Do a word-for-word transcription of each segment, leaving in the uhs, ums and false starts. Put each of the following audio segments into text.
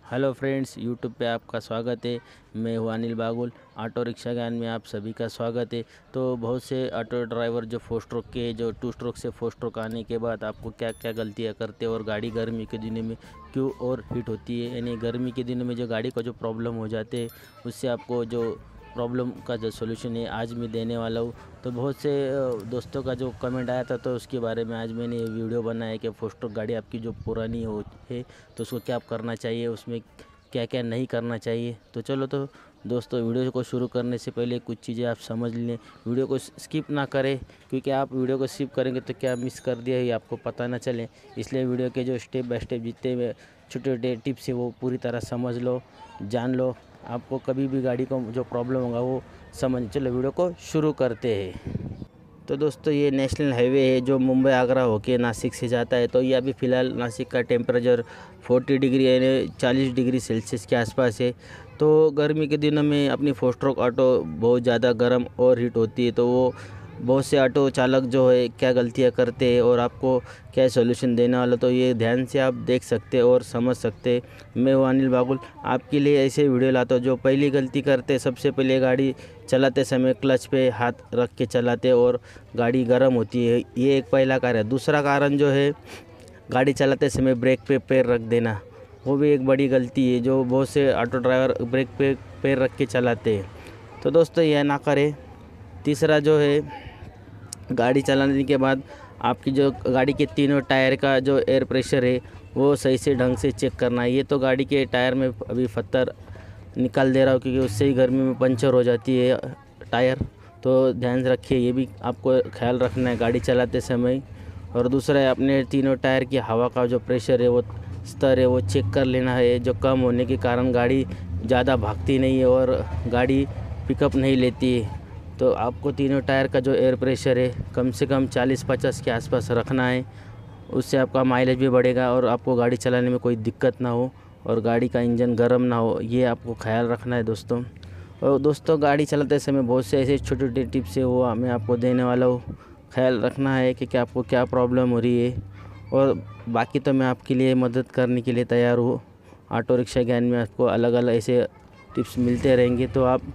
Hello friends, YouTube पे आपका स्वागत है। मैं हूँ अनिल बागुल। ऑटो रिक्शा ज्ञान में आप सभी का स्वागत है। तो बहुत से ऑटो ड्राइवर जो फोर स्ट्रोक के जो टू स्ट्रोक से फोर स्ट्रोक आने के बाद आपको क्या क्या गलतियाँ करते हैं और गाड़ी गर्मी के दिनों में क्यों और हीट होती है, यानी गर्मी के दिनों में जो गाड़ी को जो प्रॉब्लम हो जाते हैं उससे आपको जो प्रॉब्लम का जो सोल्यूशन है आज मैं देने वाला हूँ। तो बहुत से दोस्तों का जो कमेंट आया था तो उसके बारे में आज मैंने ये वीडियो बनाया कि फोर स्ट्रोक गाड़ी आपकी जो पुरानी हो है तो उसको क्या करना चाहिए, उसमें क्या क्या नहीं करना चाहिए। तो चलो तो दोस्तों, वीडियो को शुरू करने से पहले कुछ चीज़ें आप समझ लें, वीडियो को स्किप ना करें, क्योंकि आप वीडियो को स्किप करेंगे तो क्या मिस कर दिया है आपको पता ना चले। इसलिए वीडियो के जो स्टेप बाय स्टेप जितने छोटे छोटे टिप्स है वो पूरी तरह समझ लो, जान लो, आपको कभी भी गाड़ी को जो प्रॉब्लम होगा वो समझ। चलो वीडियो को शुरू करते हैं। तो दोस्तों, ये नेशनल हाईवे है जो मुंबई आगरा होके नासिक से जाता है। तो ये अभी फ़िलहाल नासिक का टेम्परेचर चालीस डिग्री यानी चालीस डिग्री सेल्सियस के आसपास है। तो गर्मी के दिनों में अपनी फोर स्ट्रोक ऑटो बहुत ज़्यादा गर्म और हीट होती है। तो वो बहुत से ऑटो चालक जो है क्या गलतियां करते हैं और आपको क्या सोल्यूशन देने वाला, तो ये ध्यान से आप देख सकते और समझ सकते। मैं हूँ अनिल बागुल, आपके लिए ऐसे वीडियो लाता हूँ। जो पहली गलती करते, सबसे पहले गाड़ी चलाते समय क्लच पे हाथ रख के चलाते और गाड़ी गर्म होती है, ये एक पहला कारण है। दूसरा कारण जो है, गाड़ी चलाते समय ब्रेक पे पैर रख देना, वो भी एक बड़ी गलती है जो बहुत से ऑटो ड्राइवर ब्रेक पे पैर रख के चलाते हैं। तो दोस्तों, यह ना करें। तीसरा जो है, गाड़ी चलाने के बाद आपकी जो गाड़ी के तीनों टायर का जो एयर प्रेशर है वो सही से ढंग से चेक करना है। ये तो गाड़ी के टायर में अभी पत्थर निकाल दे रहा हूँ क्योंकि उससे ही गर्मी में पंचर हो जाती है टायर। तो ध्यान रखिए, ये भी आपको ख्याल रखना है गाड़ी चलाते समय। और दूसरा है, अपने तीनों टायर की हवा का जो प्रेशर है वो स्तर है वो चेक कर लेना है। जो कम होने के कारण गाड़ी ज़्यादा भागती नहीं है और गाड़ी पिकअप नहीं लेती है। तो आपको तीनों टायर का जो एयर प्रेशर है कम से कम चालीस पचास के आसपास रखना है। उससे आपका माइलेज भी बढ़ेगा और आपको गाड़ी चलाने में कोई दिक्कत ना हो और गाड़ी का इंजन गर्म ना हो, ये आपको ख्याल रखना है दोस्तों। और दोस्तों, गाड़ी चलाते समय बहुत से ऐसे छोटे छोटे टिप्स है वो मैं आपको देने वाला हूँ। ख्याल रखना है कि क्या आपको क्या प्रॉब्लम हो रही है, और बाकी तो मैं आपके लिए मदद करने के लिए तैयार हूँ। ऑटो रिक्शा ज्ञान में आपको अलग अलग ऐसे टिप्स मिलते रहेंगे। तो आप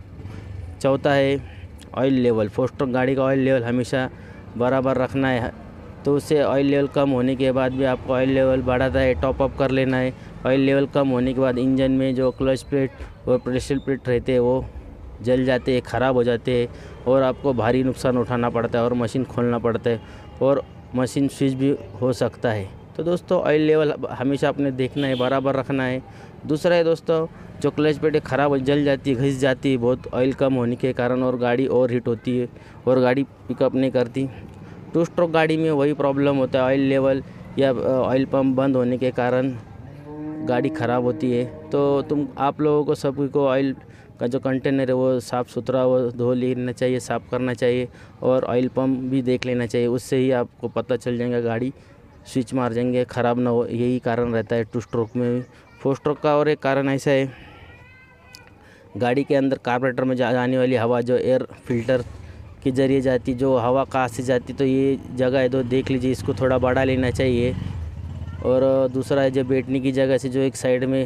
चौथा है, ऑयल लेवल। फोर स्ट्रोक गाड़ी का ऑयल लेवल हमेशा बराबर रखना है। तो उससे ऑयल लेवल कम होने के बाद भी आपको ऑयल लेवल बढ़ाता है, टॉप अप कर लेना है। ऑयल लेवल कम होने के बाद इंजन में जो क्लच प्लेट और प्रेशर प्लेट रहते हैं वो जल जाते हैं, ख़राब हो जाते हैं और आपको भारी नुकसान उठाना पड़ता है और मशीन खोलना पड़ता है और मशीन स्विच भी हो सकता है। तो दोस्तों, ऑयल लेवल हमेशा अपने देखना है, बराबर रखना है। दूसरा है दोस्तों, जो क्लच प्लेट ख़राब जल जाती है, घिस जाती है बहुत ऑयल कम होने के कारण और गाड़ी और हीट होती है और गाड़ी पिकअप नहीं करती। टू स्ट्रोक गाड़ी में वही प्रॉब्लम होता है, ऑयल लेवल या ऑयल पंप बंद होने के कारण गाड़ी ख़राब होती है। तो तुम आप लोगों को सभी को ऑयल का जो कंटेनर है वो साफ़ सुथरा वो धो लेना चाहिए, साफ़ करना चाहिए और ऑयल पंप भी देख लेना चाहिए। उससे ही आपको पता चल जाएगा, गाड़ी स्विच मार जाएंगे, ख़राब ना हो। यही कारण रहता है टू स्ट्रोक में। फोर स्ट्रोक का और एक कारण ऐसा है, गाड़ी के अंदर कार्बोरेटर में जाने वाली हवा जो एयर फिल्टर के ज़रिए जाती, जो हवा कहाँ से जाती, तो ये जगह है तो देख लीजिए, इसको थोड़ा बढ़ा लेना चाहिए। और दूसरा है, जो बैठने की जगह से जो एक साइड में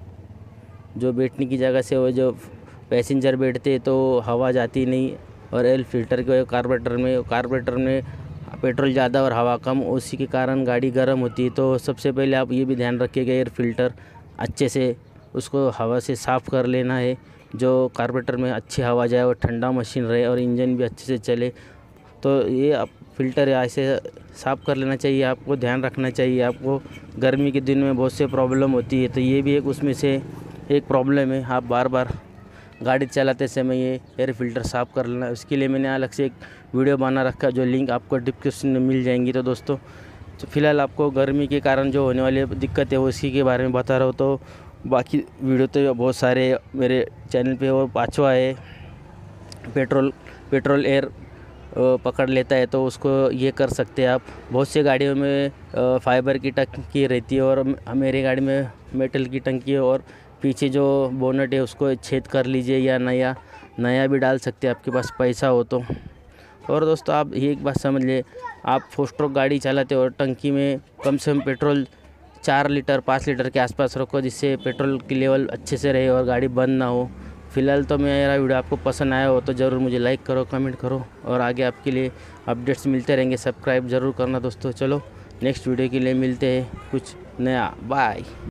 जो बैठने की जगह से वो जो पैसेंजर बैठते तो हवा जाती नहीं और एयर फिल्टर के कार्बोरेटर में कार्बोरेटर में पेट्रोल ज़्यादा और हवा कम, उसी के कारण गाड़ी गर्म होती है। तो सबसे पहले आप ये भी ध्यान रखिएगा, एयर फिल्टर अच्छे से उसको हवा से साफ़ कर लेना है, जो कार्बोरेटर में अच्छी हवा जाए और ठंडा मशीन रहे और इंजन भी अच्छे से चले। तो ये आप फिल्टर ऐसे साफ़ कर लेना चाहिए, आपको ध्यान रखना चाहिए। आपको गर्मी के दिन में बहुत से प्रॉब्लम होती है, तो ये भी एक उसमें से एक प्रॉब्लम है। आप बार बार गाड़ी चलाते समय ये एयर फिल्टर साफ़ कर लेना। उसके लिए मैंने अलग से एक वीडियो बना रखा, जो लिंक आपको डिस्क्रिप्शन में मिल जाएंगी। तो दोस्तों, तो फिलहाल आपको गर्मी के कारण जो होने वाली दिक्कत है वो इसी के बारे में बता रहा हूँ। तो बाकी वीडियो तो बहुत सारे मेरे चैनल पे। और पाँचवा है, पेट्रोल पेट्रोल एयर पकड़ लेता है, तो उसको ये कर सकते हैं आप। बहुत से गाड़ियों में फाइबर की टंकी रहती है और मेरी गाड़ी में मेटल की टंकी है और पीछे जो बोनट है उसको छेद कर लीजिए या नया नया भी डाल सकते हैं, आपके पास पैसा हो तो। और दोस्तों, आप ये एक बात समझ लिए, आप फोर स्ट्रोक गाड़ी चलाते हो और टंकी में कम से कम पेट्रोल चार लीटर पाँच लीटर के आसपास रखो, जिससे पेट्रोल की लेवल अच्छे से रहे और गाड़ी बंद ना हो। फ़िलहाल तो मेरा वीडियो आपको पसंद आया हो तो ज़रूर मुझे लाइक करो, कमेंट करो, और आगे आपके लिए अपडेट्स मिलते रहेंगे। सब्सक्राइब ज़रूर करना दोस्तों। चलो नेक्स्ट वीडियो के लिए मिलते हैं कुछ नया। बाय।